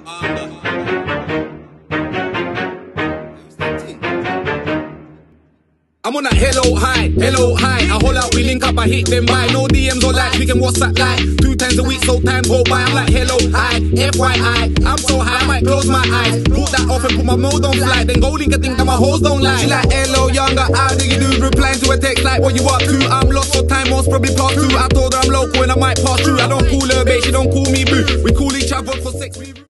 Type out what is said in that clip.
I'm on that hello, hi. I hold out, we link up, I hit them by. No DMs or likes, we can WhatsApp like 2 times a week, so time go by. I'm like hello, hi, FYI. I'm so high, I might close my eyes. Put that off and put my mode on flight. Then go link a think that my hoes don't lie. She like hello, younger, how do you do? Replying to a text like what you up to. I'm lost for time, most probably part 2. I told her I'm local and I might pass through. I don't call her babe, she don't call me boo. We call each other for sex.